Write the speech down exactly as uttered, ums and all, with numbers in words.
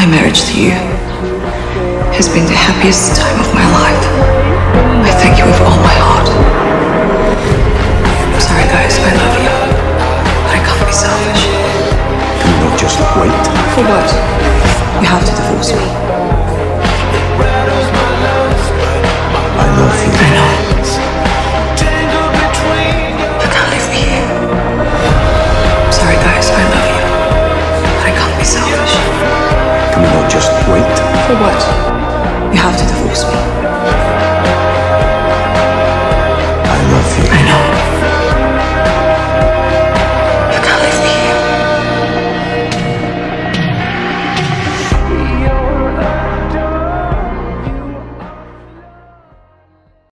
My marriage to you has been the happiest time of my life. I thank you with all my heart. Sorry guys, I love you. But I can't be selfish. Can you not just wait? For what? You have to divorce me.